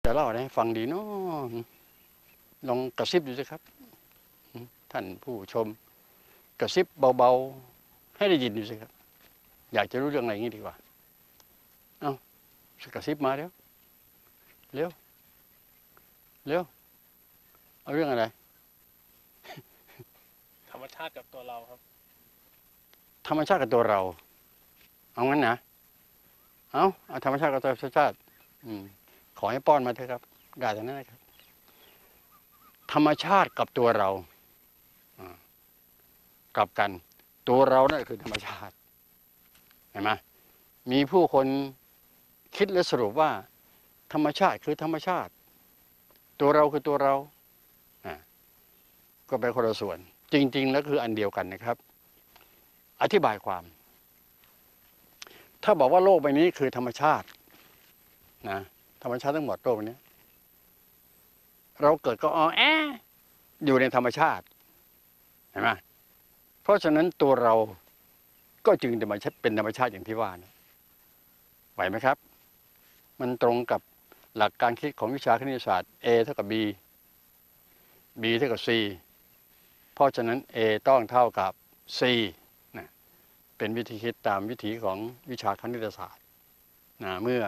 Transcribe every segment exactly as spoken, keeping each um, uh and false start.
จะเล่าให้ฟังดีเนาะลองกระซิบดูสิครับท่านผู้ชมกระซิบเบาๆให้ได้ยินดูสิครับอยากจะรู้เรื่องอะไรอย่างนี้ดีกว่าเอากระซิบมาเร็วเร็วเร็วเอาเรื่องอะไรธรรมชาติกับตัวเราครับธรรมชาติกับตัวเราเอางั้นนะเอาเอาธรรมชาติกับตัวชาติอืมขอให้ป้อนมาเถอะครับได้แต่นั้นนะครับธรรมชาติกับตัวเรากลับกันตัวเรานั่นคือธรรมชาติเห็นไหมมีผู้คนคิดและสรุปว่าธรรมชาติคือธรรมชาติตัวเราคือตัวเราก็เป็นคนละส่วนจริงๆแล้วคืออันเดียวกันนะครับอธิบายความถ้าบอกว่าโลกใบนี้คือธรรมชาตินะธรรมชาติทั้งหมดโลกนี้เราเกิดก็อ๋อแออยู่ในธรรมชาติเห็นไหมเพราะฉะนั้นตัวเราก็จึงเป็นธรรมชาติอย่างที่ว่านะไหวไหมครับมันตรงกับหลักการคิดของวิชาคณิตศาสตร์ A เท่ากับ B B เท่ากับ C เพราะฉะนั้น A ต้องเท่ากับ C นะเป็นวิธีคิดตามวิถีของวิชาคณิตศาสตร์นะเมื่อ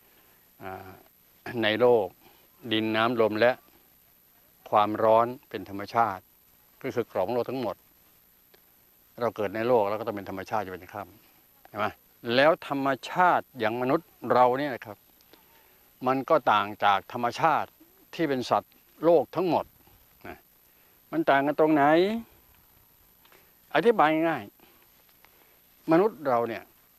ในโลกดินน้ำลมและความร้อนเป็นธรรมชาติก็คือกล่องโลกทั้งหมดเราเกิดในโลกแล้วก็ต้องเป็นธรรมชาติอยู่เป็นข้ามใช่ไหมแล้วธรรมชาติอย่างมนุษย์เราเนี่ยนะครับมันก็ต่างจากธรรมชาติที่เป็นสัตว์โลกทั้งหมดนะมันต่างกันตรงไหนอธิบายง่ายมนุษย์เราเนี่ย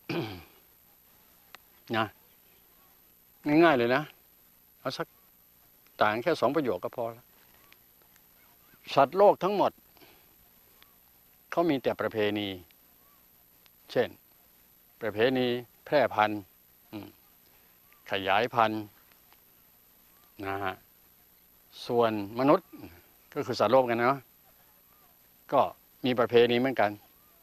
นะง่ายๆเลยนะเอาสักต่างแค่สองประโยคก็พอแล้วสัตว์โลกทั้งหมดเขามีแต่ประเพณีเช่นประเพณีแพร่พันธุ์ขยายพันธุ์นะฮะส่วนมนุษย์ก็คือสัตว์โลกกันเนาะก็มีประเพณีเหมือนกัน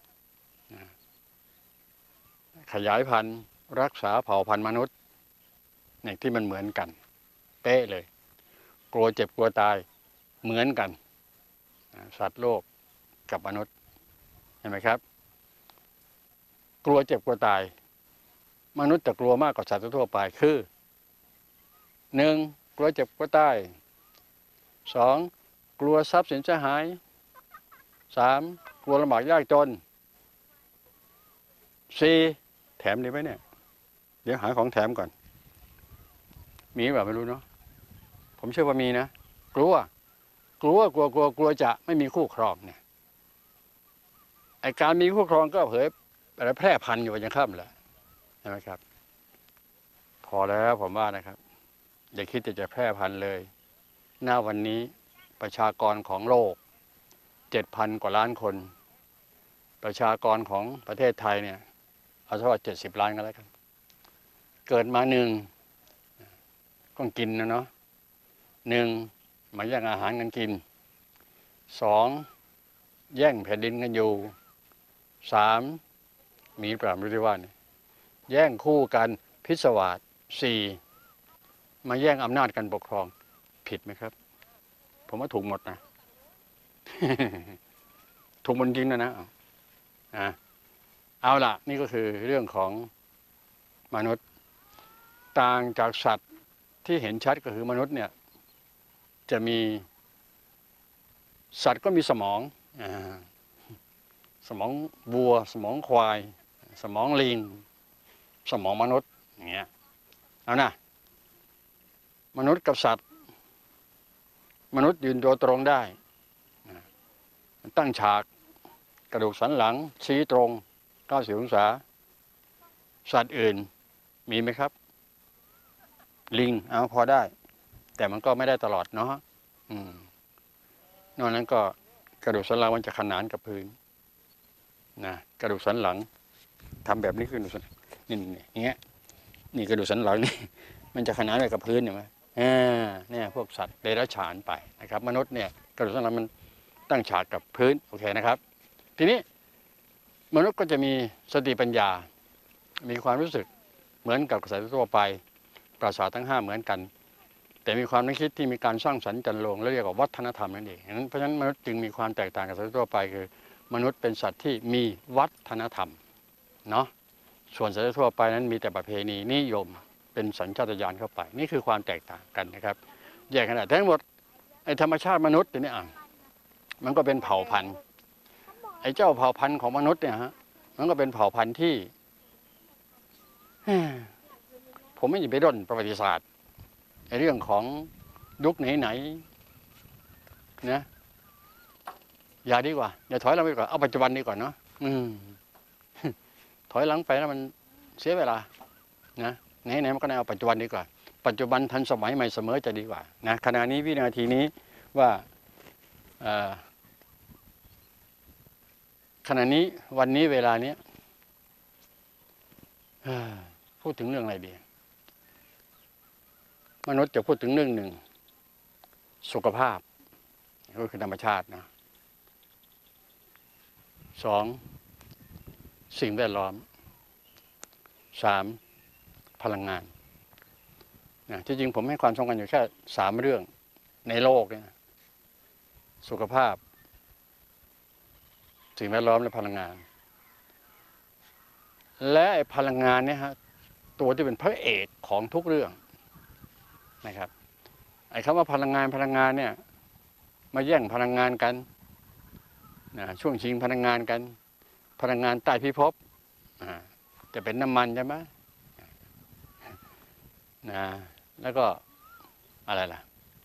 ขยายพันธุ์รักษาเผ่าพันธุ์มนุษย์เนี่ยที่มันเหมือนกันเป๊ะเลยกลัวเจ็บกลัวตายเหมือนกันสัตว์โลกกับมนุษย์เห็นไหมครับกลัวเจ็บกลัวตายมนุษย์จะกลัวมากกว่าสัตว์ทั่วไปคือหนึ่งกลัวเจ็บกลัวตายสองกลัวทรัพย์สินจะหายสามกลัวลำบากยากจนสี่แถมดีไหมเนี่ยเดี๋ยวหาของแถมก่อนมีแบบไม่รู้เนาะผมเชื่อว่ามีนะกลัวกลัวกลัวกลัวกลัวจะไม่มีคู่ครองเนี่ยไอการมีคู่ครองก็เผยอะไรแพร่พันธุ์อยู่อย่างข้ามแหละใช่ไหมครับพอแล้วผมว่านะครับอย่าคิดจะจะแพร่พันธุ์เลยหน้าวันนี้ประชากรของโลกเจ็ดพันกว่าล้านคนประชากรของประเทศไทยเนี่ยเอาเท่าว่าเจ็ดสิบล้านก็แล้วกันเกิดมาหนึ่งก็กินนะเนาะหนึ่งมาแย่งอาหารกันกินสองแย่งแผ่นดินกันอยู่สามมีปราบรู้ได้ว่าเนี่ยแย่งคู่กันพิศวาสสี่มาแย่งอำนาจกันปกครองผิดไหมครับผมว่าถูกหมดนะ ถูกหมดจริงนะนะอ่ะเอาล่ะนี่ก็คือเรื่องของมนุษย์ต่างจากสัตว์ที่เห็นชัดก็คือมนุษย์เนี่ยจะมีสัตว์ก็มีสมองอ่าสมองวัวสมองควายสมองลิงสมองมนุษย์อย่างเงี้ยเอานะมนุษย์กับสัตว์มนุษย์ยืนตัวตรงได้ตั้งฉากกระดูกสันหลังชี้ตรงเก้าสิบองศาสัตว์อื่นมีไหมครับลิงเอาพอได้แต่มันก็ไม่ได้ตลอดเนาะอืมนอกนั้นก็กระดูกสันหลังมันจะขนานกับพื้นนะกระดูกสันหลังทำแบบนี้คือสันนี่อย่างเงี้ยนี่กระดูกสันหลังนี่มันจะขนานไปกับพื้นเห็นไหมอ่าเนี่ยพวกสัตว์เดรัจฉานไปนะครับมนุษย์เนี่ยกระดูกสันหลังมันตั้งฉากกับพื้นโอเคนะครับทีนี้มนุษย์ก็จะมีสติปัญญามีความรู้สึกเหมือนกับสัตว์ทั่วไปประสาททั้งห้าเหมือนกันแต่มีความนึกคิดที่มีการสร้างสรรค์จันโลงและเรียกว่าวัฒนธรรมนั่นเองเพราะฉะนั้นมนุษย์จึงมีความแตกต่างกับสัตว์ทั่วไปคือมนุษย์เป็นสัตว์ที่มีวัฒนธรรมเนาะส่วนสัตว์ทั่วไปนั้นมีแต่ประเพณีนิยมเป็นสัญชาตญาณเข้าไปนี่คือความแตกต่างกันนะครับแยกกันได้ทั้งหมดไอ้ธรรมชาติมนุษย์เนี่ยมันก็เป็นเผ่าพันธุ์ไอ้เจ้าเผ่าพันธุ์ของมนุษย์เนี่ยฮะมันก็เป็นเผ่าพันธุ์ที่ผมไม่อยากไปด้นประวัติศาสตร์ในเรื่องของยุคไหนๆนะอย่าดีกว่าอย่าถอยหลังไปก่อนเอาปัจจุบันดีกว่าเนาะอืมถอยหลังไปแล้วมันเสียเวลานะไหนๆมันก็เอาปัจจุบันดีกว่าปัจจุบันทันสมัยใหม่เสมอจะดีกว่านะขณะนี้วินาทีนี้ว่าขณะนี้วันนี้เวลานี้พูดถึงเรื่องอะไรดีมนุษย์จะพูดถึงเรื่องหนึ่งสุขภาพก็คือธรรมชาตินะสองสิ่งแวดล้อมสามพลังงานนะที่จริงผมให้ความสำคัญอยู่แค่สามเรื่องในโลกเนี่ยสุขภาพสิ่งแวดล้อมและพลังงานและไอ้พลังงานเนี่ยฮะตัวที่เป็นพระเอกของทุกเรื่องนะครับไอ้คำว่าพลังงานพลังงานเนี่ยมาแย่งพลังงานกันนะช่วงชิงพลังงานกันพลังงานใต้พิภพจะเป็นน้ำมันใช่ไหมนะแล้วก็อะไรล่ะ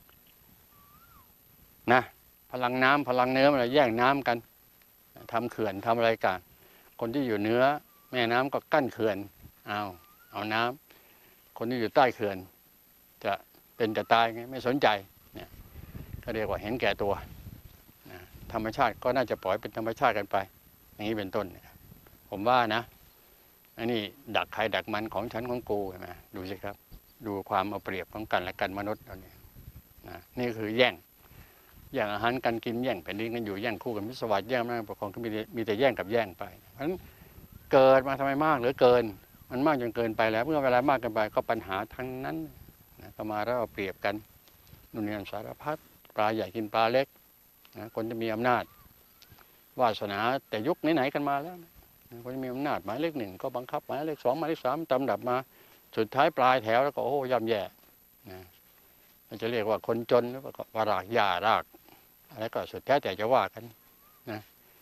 นะพลังน้ำพลังเนื้อมันแย่งน้ำกันทำเขื่อนทำอะไรกันคนที่อยู่เหนือแม่น้ำก็กั้นเขื่อนเอาเอาน้ำคนที่อยู่ใต้เขื่อนจะเป็นจะตายไงไม่สนใจเนี่ยก็เรียกว่าเห็นแก่ตัวนะธรรมชาติก็น่าจะปล่อยเป็นธรรมชาติกันไปอย่างนี้เป็นต้นนะครับผมว่านะอันนี้ดักใครดักมันของฉันของกูใช่ไหมดูสิครับดูความเอาเปรียบของกันและกันมนุษย์เราเนี่ยนะนี่คือแย่งแย่งอาหารกันกินแย่งแผ่นดินกันอยู่แย่งคู่กันมิสวัสดิ์แย่งอำนาจปกครองก็มีมีแต่แย่งกับแย่งไปเพราะฉะนั้นเกิดมาทำไมมากเหลือเกินมันมากจนเกินไปแล้วเมื่อเวลามากเกินไปก็ปัญหาทั้งนั้นนะก็มาแล้วเอาเปรียบกันนู่นนี่สารพัดปลาใหญ่กินปลาเล็กนะคนจะมีอำนาจวาสนาแต่ยุคไหนๆกันมาแล้วนะคนจะมีอำนาจหมายเลขหนึ่งก็บังคับหมายเลขสองหมายเลขสามตำดับมาสุดท้ายปลายแถวแล้วก็โอ้ย่ำแย่นะจะเรียกว่าคนจนหรือว่าว่ารากหญ้ารากอะไรก็สุดแท้แต่จะว่ากันนะ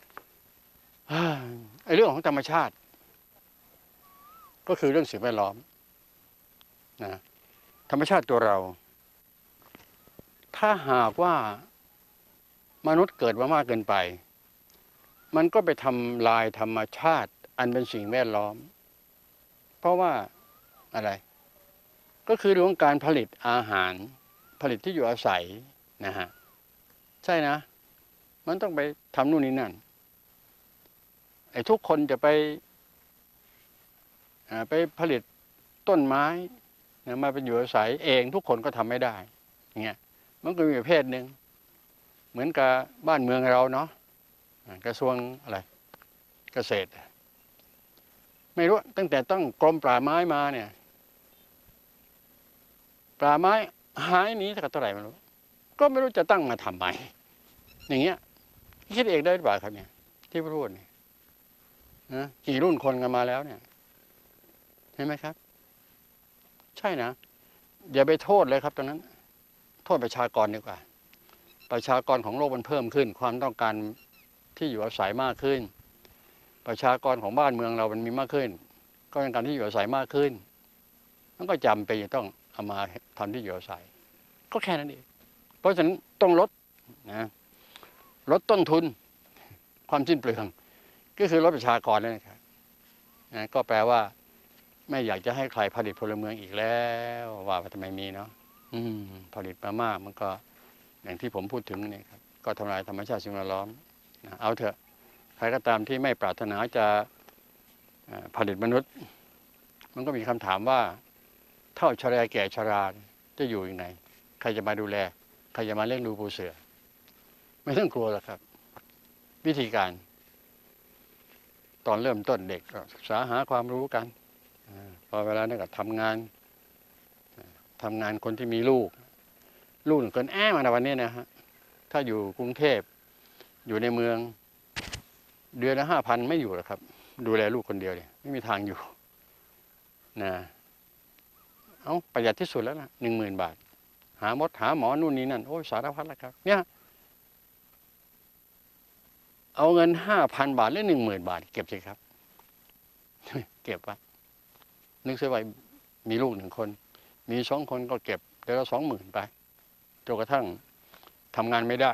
ไอ้เรื่องของธรรมชาติก็คือเรื่องสิ่งแวดล้อมนะธรรมชาติตัวเราถ้าหากว่ามนุษย์เกิดมามากเกินไปมันก็ไปทำลายธรรมชาติอันเป็นสิ่งแวดล้อมเพราะว่าอะไรก็คือเรื่องการผลิตอาหารผลิตที่อยู่อาศัยนะฮะใช่นะมันต้องไปทำนู่นนี่นั่นไอ้ทุกคนจะไปไปผลิตต้นไม้มาเป็นอยู่อาศัยเองทุกคนก็ทำไม่ได้เงี้ยมันก็มีประเภทหนึ่งเหมือนกับบ้านเมืองเราเนาะกระทรวงอะไรเกษตรไม่รู้ตั้งแต่ต้องกรมป่าไม้มาเนี่ยป่าไม้หายหนีสักเท่าไหร่ไม่รู้ก็ไม่รู้จะตั้งมาทำไมอย่างเงี้ยคิดเองได้หรือเปล่าครับเนี่ยที่พูดเนี่ยนะกี่รุ่นคนกันมาแล้วเนี่ยเห็นไหมครับใช่นะอย่าไปโทษเลยครับตรงนั้นโทษประชากรดีกว่าประชากรของโลกมันเพิ่มขึ้นความต้องการที่อยู่อาศัยมากขึ้นประชากรของบ้านเมืองเรามันมีมากขึ้นก็ต้องการที่อยู่อาศัยมากขึ้นมันก็จำเป็นจะต้องเอามาทำที่อยู่อาศัยก็แค่นั้นเองเพราะฉะนั้นต้องลดนะลดต้นทุนความสิ้นเปลืองก็คือลดประชากรนั่นนะครับนะก็แปลว่าไม่อยากจะให้ใครผลิตพลเมืองอีกแล้วว่าทำไมมีเนาะผลิตมามากมันก็อย่างที่ผมพูดถึงนี่ครับก็ทำลายธรรมชาติสิ่งแวดล้อมนะเอาเถอะใครก็ตามที่ไม่ปรารถนาจะผลิตมนุษย์มันก็มีคำถามว่าเท่าชราแก่ชราจะอยู่ยังไงใครจะมาดูแลใครจะมาเลี้ยงดูปูเสือไม่ต้องกลัวหรอกครับวิธีการตอนเริ่มต้นเด็กก็ศึกษาหาความรู้กันพอเวลานั้นก็ทำงานทำงานคนที่มีลูกลูกหนึ่งคนแอ้มาในวันนี้นะฮะถ้าอยู่กรุงเทพอยู่ในเมืองเดือนละห้าพันไม่อยู่หรอกครับดูแลลูกคนเดียวเนี่ยไม่มีทางอยู่นะเอาประหยัดที่สุดแล้วนะหนึ่งหมื่นบาทหามดหาหมอนู่นนี่นั่นโอ้ยสารพัดแล้วครับเนี่ยเอาเงินห้าพันบาทหรือหนึ่งหมื่นบาทเก็บสิครับ เก็บไว้นึกเสียไว้มีลูกหนึ่งคน มีสองคนก็เก็บเดือนละสองหมื่นไปจนกระทั่งทำงานไม่ได้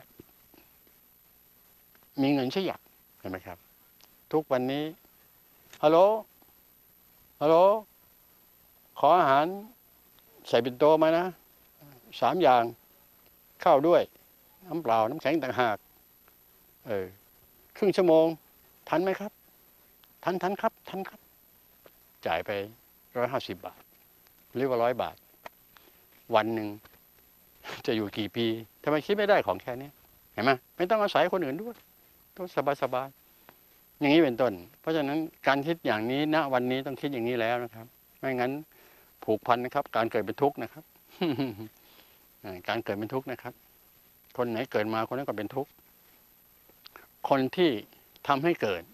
มีเงินใช้หยักเห็นไหมครับ ทุกวันนี้ฮัลโหลฮัลโหลขออาหารใส่ปิ่นโตมานะสามอย่างข้าวด้วยน้ำเปล่าน้ำแข็งต่างหากเออครึ่งชั่วโมงทันไหมครับทันทันครับทันครับจ่ายไปร้อยห้าสิบบาทหรือว่าร้อยบาทวันหนึ่งจะอยู่กี่ปีทำไมคิดไม่ได้ของแค่นี้เห็นไหมไม่ต้องอาศัยคนอื่นด้วยต้องสบายสบายอย่างนี้เป็นต้นเพราะฉะนั้นการคิดอย่างนี้ณวันนี้ต้องคิดอย่างนี้แล้วนะครับไม่งั้นผูกพันนะครับการเกิดเป็นทุกข์นะครับ การเกิดเป็นทุกข์นะครับคนไหนเกิดมาคนนั้นก็เป็นทุกข์คนที่ทำให้เกิด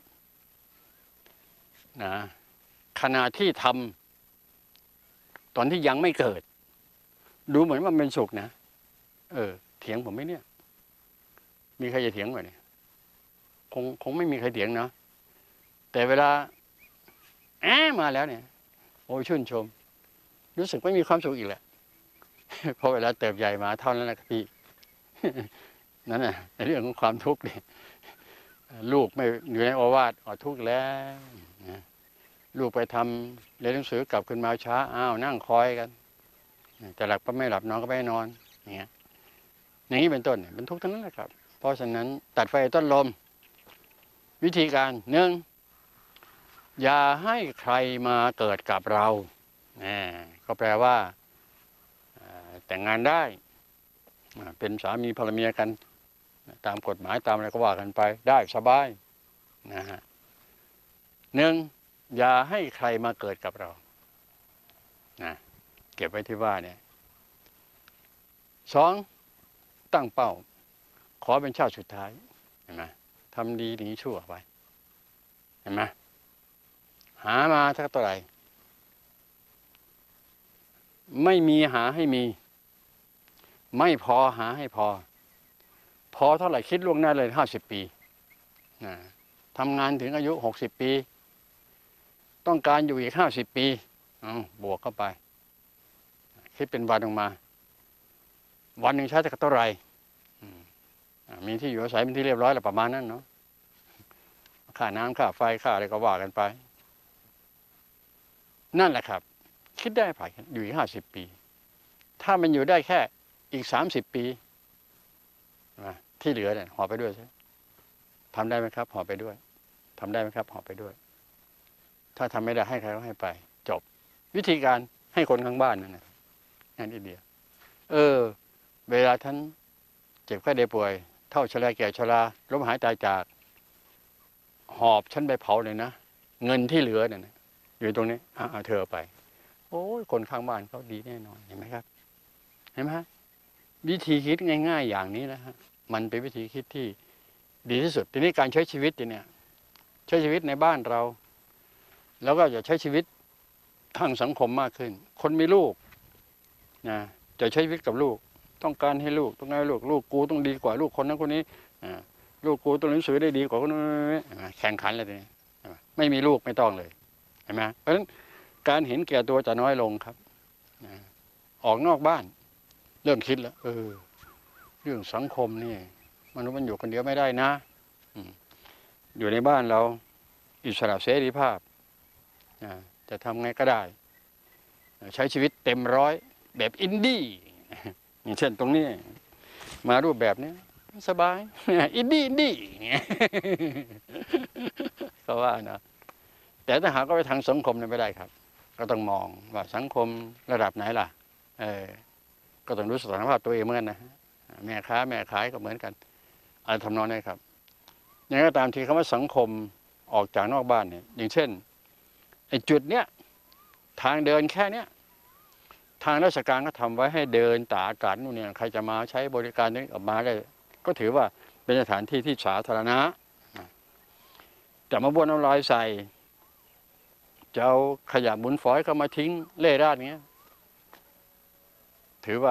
นะขณะที่ทำตอนที่ยังไม่เกิดดูเหมือนว่าเป็นสุขนะเออเถียงผมไหมเนี่ยมีใครจะเถียงไหมเนี่ยคงคงไม่มีใครเถียงเนาะแต่เวลาแอะมาแล้วเนี่ยโอ้ยชื่นชมรู้สึกไม่มีความสุขอีกแหละ เพราะเวลาเติบใหญ่มาเท่านั้นแหละครับพี่ นั่นแหละในเรื่องของความทุกข์เนี่ยลูกไม่อยู่ในโอวาทอ๋อทุกข์แล้วนะลูกไปทำเรียนหนังสือกลับขึ้นมาช้าอ้าวนั่งคอยกันแต่หลับก็ไม่หลับนอนก็ไม่นอนอย่างเงี้ยอย่างนี้เป็นต้นเนี่ยเป็นทุกข์ทั้งนั้นแหละครับเพราะฉะนั้นตัดไฟต้นลมวิธีการหนึ่งอย่าให้ใครมาเกิดกับเรานะก็แปลว่าแต่งงานได้เป็นสามีภรรยากันตามกฎหมายตามอะไรก็ว่ากันไปได้สบายนะฮะหนึ่งอย่าให้ใครมาเกิดกับเรานะเก็บไว้ที่ว่าเนี่ยสองตั้งเป้าขอเป็นชาติสุดท้ายเห็นไหมทำดีหนีชั่วไปเห็นไหมหามาสักเท่าไหร่ไม่มีหาให้มีไม่พอหาให้พอพอเท่าไหร่คิดล่วงหน้าเลยห้าสิบปีนะทำงานถึงอายุหกสิบปีต้องการอยู่อีกห้าสิบปีเอาบวกเข้าไปคิดเป็นวันออกมาวันหนึ่งใช้จะเท่าไหร่มีที่อยู่อาศัยเป็นที่เรียบร้อยแล้วประมาณนั้นเนาะค่าน้ำค่าไฟค่าอะไรก็ว่ากันไปนั่นแหละครับคิดได้ผ่านอยู่อีกห้าสิบปีถ้ามันอยู่ได้แค่อีกสามสิบปีที่เหลือเนี่ยห่อไปด้วยใช่ทำได้ไหมครับห่อไปด้วยทำได้ไหมครับห่อไปด้วยถ้าทำไม่ได้ให้ใครก็ให้ไปจบวิธีการให้คนข้างบ้านนั่นนะนั่นอีเดียวเออเวลาท่านเจ็บไข้ได้ป่วยเท่าชราแก่ชราล้มหายตายจากหอบฉันไปเผาเลยนะเงินที่เหลือเนี่ยนะอยู่ตรงนี้เอาเธอไปโอ้ยคนข้างบ้านเขาดีแน่นอนเห็นไหมครับเห็นไหมวิธีคิดง่ายๆอย่างนี้นะฮะมันเป็นวิธีคิดที่ดีที่สุดทีนี้การใช้ชีวิตเนี่ยใช้ชีวิตในบ้านเราแล้วก็จะใช้ชีวิตทางสังคมมากขึ้นคนมีลูกนะจะใช้ชีวิตกับลูกต้องการให้ลูกต้องการให้ลูกลูกกูต้องดีกว่าลูกคนนั้นคนนี้ลูกกูต้องเรียนหนังสือได้ดีกว่าคนนั้นแข่งขันอะไรเนี่ยไม่มีลูกไม่ต้องเลยเห็นไหมเพราะฉะนั้นการเห็นแก่ตัวจะน้อยลงครับออกนอกบ้านเริ่มคิดแล้วเออเรื่องสังคมนี่มนุษย์มันอยู่คนเดียวไม่ได้นะอยู่ในบ้านเราอิสระเสรีภาพจะทำไงก็ได้ใช้ชีวิตเต็มร้อยแบบอินดี้อย่างเช่นตรงนี้มารูปแบบนี้สบายอินดี้อินดี้ก็ว่านะแต่ถ้าหากว่าไปทางสังคมเนี่ยไม่ได้ครับก็ต้องมองว่าสังคมระดับไหนล่ะเออก็ต้องรู้สถานภาพตัวเองเหมือนกันนะแม่ค้าแม่ขายก็เหมือนกันอะไรทำนองนี้ครับอย่างไรก็ตามทีคำว่าสังคมออกจากนอกบ้านเนี่ยอย่างเช่นไอ้จุดเนี้ยทางเดินแค่เนี้ยทางราชการก็ทำไว้ให้เดินตากอากาศนู่นเนี่ยใครจะมาใช้บริการนี้ออกมาได้ก็ถือว่าเป็นสถานที่ที่สาธารณะแต่มาบ้วนน้ำลายใส่จะเอาขยะบุญฝอยเข้ามาทิ้งเล่ร่อนเงี้ยถือว่า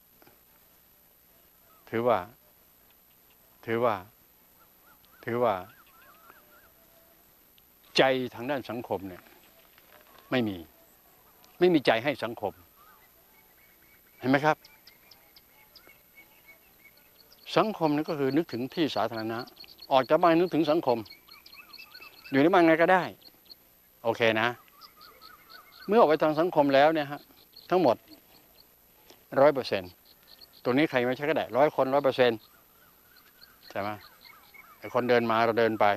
ถือว่า ถือว่า ถือว่า ใจทางด้านสังคมเนี่ยไม่มี ไม่มีใจให้สังคมเห็นไหมครับ สังคมนี่ก็คือนึกถึงที่สาธารณะออกจากบ้านนึกถึงสังคมอยู่ในบ้านไงก็ได้โอเคนะเมื่อออกไปทางสังคมแล้วเนี่ยฮะทั้งหมดร้อยเปอร์เซ็นต์ตัวนี้ใครไม่ใช่ก็ได้ร้อยคนร้อยเปอร์เซ็นต์ใช่ไหมไอ้คนเดินมาเราเดินไป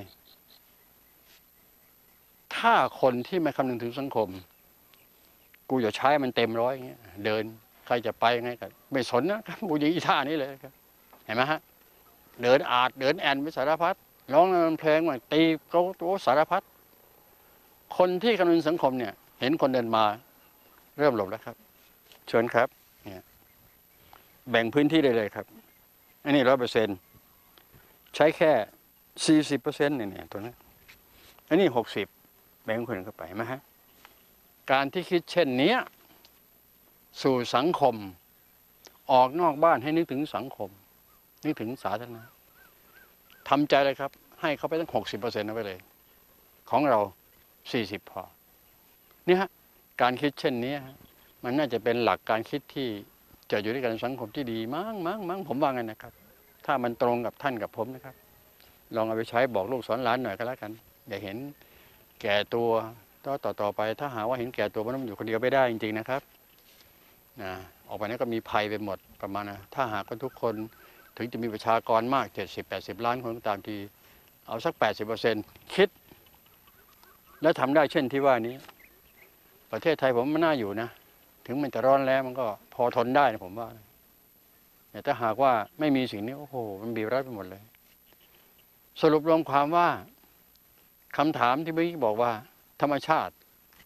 ถ้าคนที่ไม่คำนึงถึงสังคมกูอย่าใช้มันเต็มร้อยอย่างเงี้ยเดินใครจะไปไงกันไม่สนนะครับกูยิงอีท่านี้เลยครับเห็นไหมฮะเดินอาดเดินแอนไปสารพัดร้องเพลงว่าตีโต๊ะโต๊ะสารพัดคนที่คำนึงสังคมเนี่ยเห็นคนเดินมาเริ่มหลบแล้วครับเชิญครับเนี่ยแบ่งพื้นที่ได้เลยครับอันนี้ร้อยเปอร์เซ็นต์ใช้แค่สี่สิบเปอร์เซ็นต์เนี่ยตัวนี้อันนี้หกสิบแบ่งคนเข้าไปไหมฮะการที่คิดเช่นนี้สู่สังคมออกนอกบ้านให้นึกถึงสังคมนึกถึงสาธารณะทำใจเลยครับให้เขาไปตั้งหกสิบเปอร์เซ็นต์เอาไว้เลยของเราสี่สิบพอนี่ฮะการคิดเช่นนี้มันน่าจะเป็นหลักการคิดที่จะอยู่ด้วยกันในสังคมที่ดีมั้งมั้งมั้งผมว่างั้นนะครับถ้ามันตรงกับท่านกับผมนะครับลองเอาไปใช้บอกลูกสอนหลานหน่อยก็แล้วกันอย่าเห็นแก่ตัวต่อต่อต่อไปถ้าหาว่าเห็นแก่ตัวมันอยู่คนเดียวไม่ได้จริงๆนะครับนะออกไปนั้นก็มีภัยไปหมดประมาณนะถ้าหากว่าทุกคนถึงจะมีประชากรมากเจ็ดสิบแปดสิบล้านคนก็ตามทีเอาสักแปดสิบเปอร์เซ็นต์คิดแล้วทำได้เช่นที่ว่านี้ประเทศไทยผมมันน่าอยู่นะถึงมันจะร้อนแล้วมันก็พอทนได้นะผมว่าแต่ถ้าหากว่าไม่มีสิ่งนี้โอ้โหมันบีบรัดไปหมดเลยสรุปรวมความว่าคำถามที่เมื่อกี้บอกว่าธรรมชาติ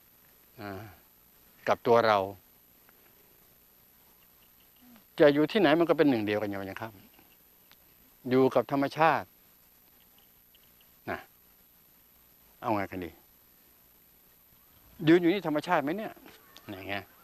กับตัวเราจะอยู่ที่ไหนมันก็เป็นหนึ่งเดียวกันอย่างครับอยู่กับธรรมชาตินะเอาไงกันดียืนอยู่นี่ธรรมชาติไหมเนี่ยอย่างเงี้ย